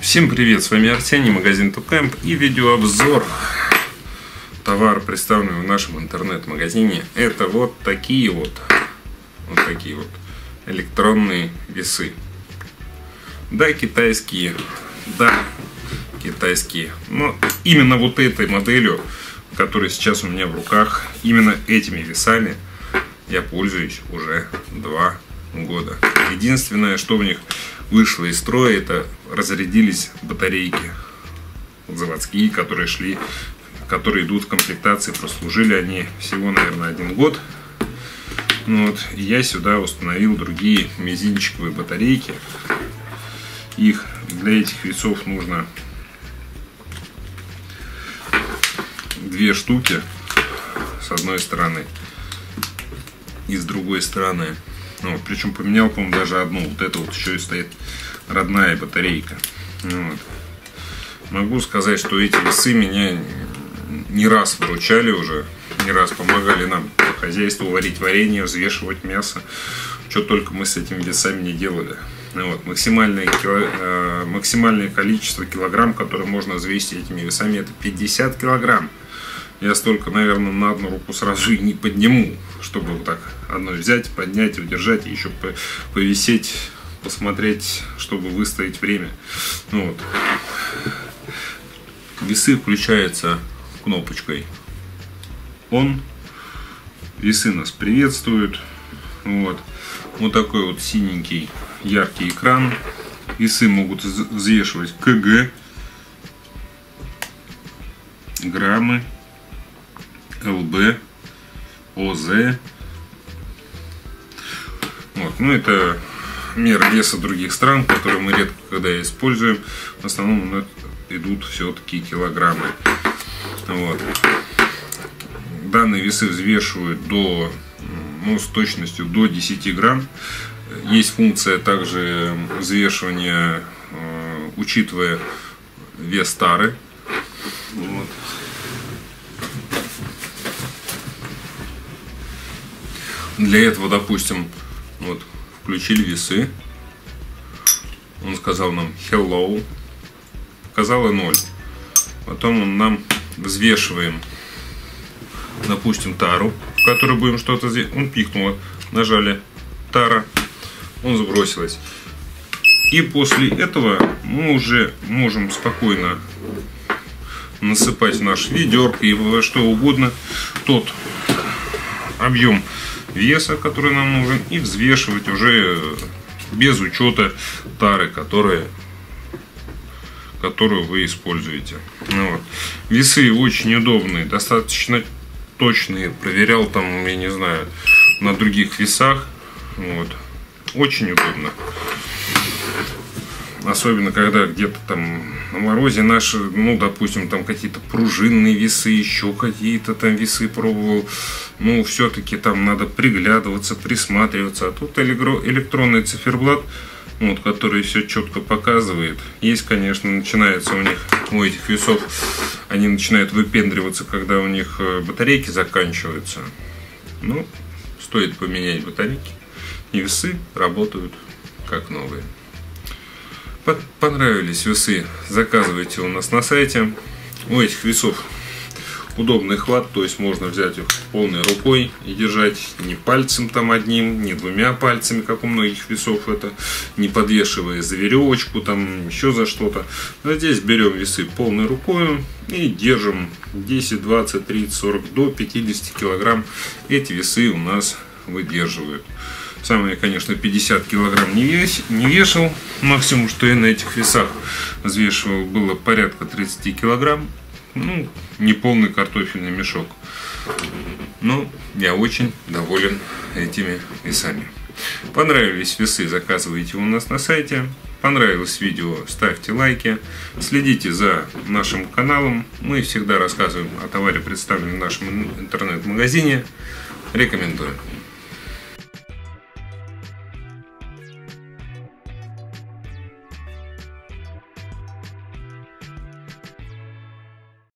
Всем привет, с вами Арсений, магазин Тукэмп и видеообзор. Товар, представленный в нашем интернет-магазине, это вот такие вот электронные весы. Да, китайские, но именно вот этой моделью, которая сейчас у меня в руках, именно этими весами я пользуюсь уже 2 года. Единственное, что в них вышло из строя, это разрядились батарейки заводские, которые идут в комплектации. Прослужили они всего, наверное, 1 год. Вот. И я сюда установил другие мизинчиковые батарейки. Их для этих весов нужно 2 штуки с одной стороны и с другой стороны. Вот. Причем поменял, по-моему, даже одну. Вот это вот еще и стоит родная батарейка. Вот. Могу сказать, что эти весы меня не раз выручали уже, не раз помогали нам по хозяйству варить варенье, взвешивать мясо. Что только мы с этими весами не делали. Вот. Максимальное количество килограмм, которое можно взвесить этими весами, это 50 килограмм. Я столько, наверное, на одну руку сразу и не подниму, чтобы вот так одно взять, поднять, удержать и еще повисеть, посмотреть, чтобы выстоять время. Вот. Весы включаются кнопочкой ON. Весы нас приветствуют. Вот такой вот синенький яркий экран. Весы могут взвешивать КГ, граммы, ЛБ, ОЗ. Вот. Ну, это меры веса других стран, которые мы редко когда используем. В основном идут все-таки килограммы. Вот. Данные весы взвешивают с точностью до 10 грамм. Есть функция также взвешивания, учитывая вес тары. Вот. Для этого, допустим, вот, включили весы. Он сказал нам hello. Показало 0. Потом он нам взвешиваем, допустим, тару, в которой будем что-то здесь. Он пикнул. Нажали тара. Он сбросилась. И после этого мы уже можем спокойно насыпать в наш ведерко и во что угодно тот объем веса, который нам нужен, и взвешивать уже без учета тары, которую вы используете. Вот. Весы очень удобные, достаточно точные. Проверял там, я не знаю, на других весах. Вот. Очень удобно. Особенно когда где-то там на морозе наши, допустим, там какие-то пружинные весы, еще какие-то там весы пробовал. Все-таки там надо приглядываться, присматриваться. А тут электронный циферблат, который все четко показывает. Есть, конечно, начинается у этих весов, они начинают выпендриваться, когда у них батарейки заканчиваются. Стоит поменять батарейки, и весы работают как новые. Понравились весы, заказывайте у нас на сайте. У этих весов удобный хват, то есть можно взять их полной рукой и держать не пальцем там одним, не 2 пальцами, как у многих весов, это не подвешивая за веревочку, там еще за что-то. А здесь берем весы полной рукой и держим 10, 20, 30, 40 до 50 килограмм. Эти весы у нас выдерживают. Сам я, конечно, 50 килограмм не вешал. Максимум, что я на этих весах взвешивал, было порядка 30 килограмм. Не полный картофельный мешок. Но я очень доволен этими весами. Понравились весы, заказывайте у нас на сайте. Понравилось видео, ставьте лайки. Следите за нашим каналом. Мы всегда рассказываем о товаре, представленном в нашем интернет-магазине. Рекомендую.